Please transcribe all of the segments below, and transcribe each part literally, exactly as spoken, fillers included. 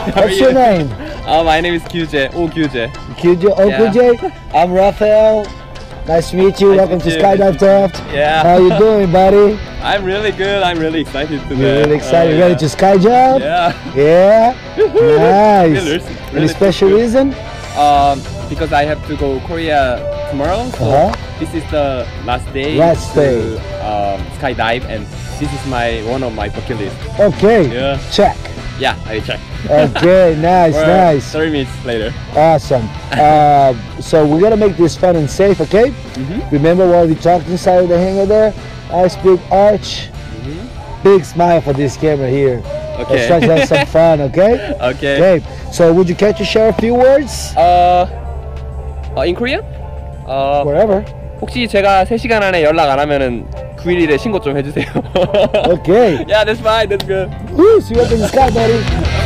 What's your name? Uh, my name is Kyujae. Oh, Kyujae. Kyujae. Oh, Yeah. Kyujae. I'm Raphael. Nice to meet you. Nice Welcome to to meet you. Skydive Taft. Yeah. How you doing, buddy? I'm really good. I'm really excited today. You're really excited. Oh, Ready yeah. to sky jump? Yeah. Yeah. Nice. Really, Any really special good. reason? Um, because I have to go Korea tomorrow, so Uh-huh. this is the last day Last to day. um, skydive, and this is my one of my bucket list. Okay. Yeah. Check. Yeah, I check. Okay. Nice. Or Nice. thirty minutes later. Awesome. Uh, so we're gonna make this fun and safe, okay? Mm-hmm. Remember while we talked inside of the hangar there? Nice big arch. Mm-hmm. Big smile for this camera here. Okay. Let's try to have some fun, okay? Okay. Okay. So would you care to share a few words? Uh, uh, in Korean? Uh, Wherever. 혹시 제가 세 시간 안에 연락 안 하면은 구 일 일에 신고 좀 해주세요. Okay. Yeah, that's fine. That's good. Woo, see you up in the sky, buddy.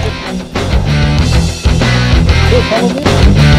Good, follow me.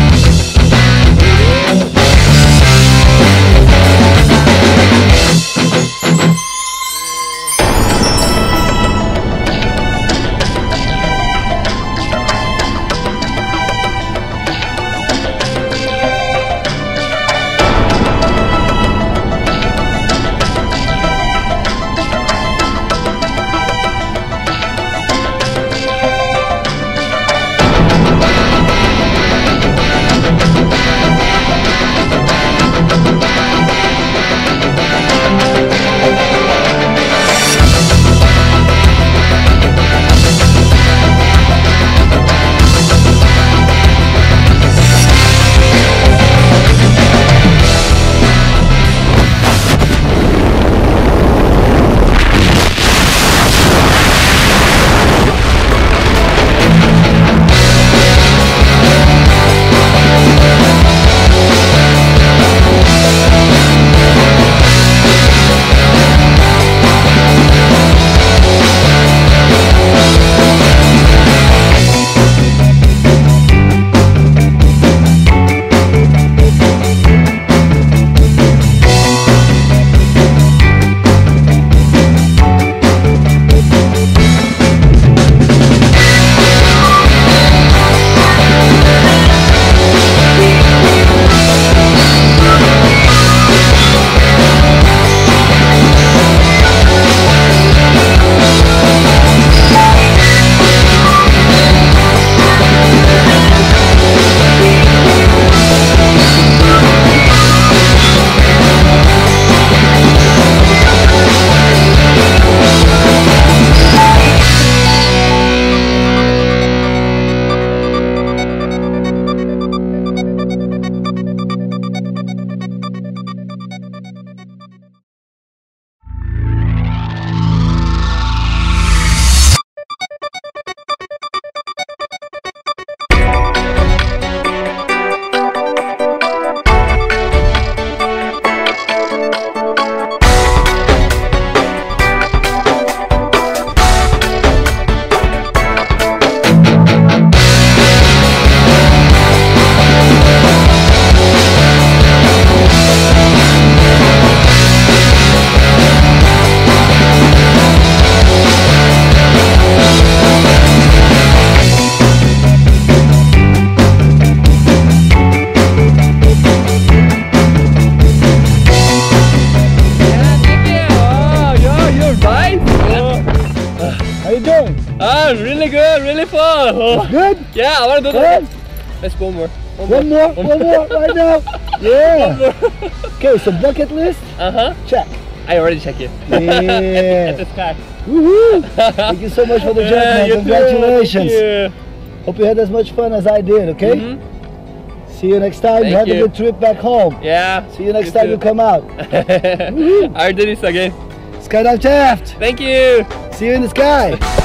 Ah, really good, really fun. Oh. Good? Yeah, I want to do that. Let's go more. One, One more, one more, right now. Yeah. Okay, so bucket list. Uh huh. Check. I already checked it. Yeah. At the sky. Woohoo! Thank you so much for the jump, Yeah, man. you too. Congratulations. Thank Hope you had as much fun as I did, okay? you. Mm-hmm. See you next time. Thank Have you. a good trip back home. Yeah. See you next you time too. you come out. I'll do this again. Skydive Taft. Thank you. See you in the sky.